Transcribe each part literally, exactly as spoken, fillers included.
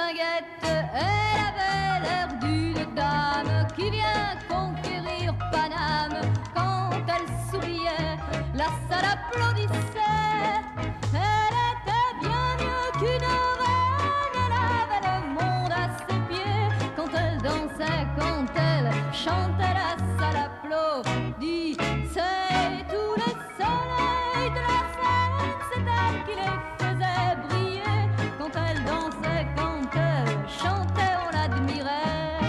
mistinguette, elle avait l'air d'une dame qui vient conquérir Paname. Quand elle souriait, la salle applaudissait. Elle était bien mieux qu'une reine, elle avait le monde à ses pieds. Quand elle dansait, quand elle chantait, la salle applaudit. C'est tout le soleil de la scène, c'est elle qui les faisait briller. Quand elle dansait, quand elle chantait, on l'admirait.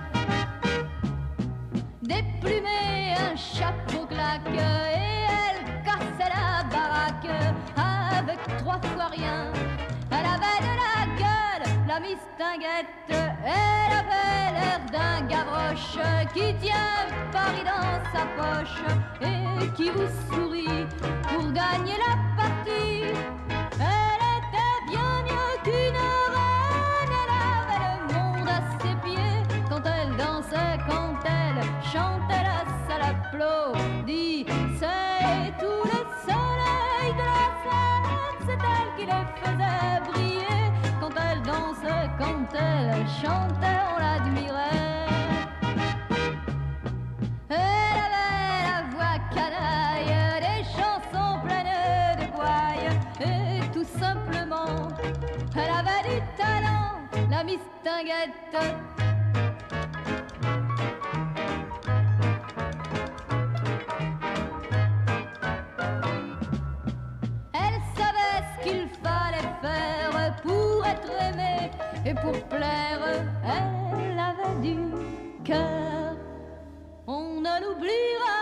Déplumée, un chapeau claque, et elle cassait la baraque avec trois fois rien. Elle avait de la gueule, la mistinguette, elle avait l'air d'un Gavroche qui tient Paris dans sa poche et qui vous sourit pour gagner la partie. Elle était bien mieux qu'une reine, elle avait le monde à ses pieds. Quand elle dansait, quand elle chantait, la salle applaudit. C'est tout le soleil de la scène, c'est elle qui les faisait briller. Quand elle dansait, quand elle chantait, on l'admirait. Elle avait la voix canaille, des chansons pleines de gouaille, et tout simplement, elle avait du talent, la mistinguette. Elle savait ce qu'il fallait faire pour être aimée et pour plaire. Elle avait du cœur. On ne l'oubliera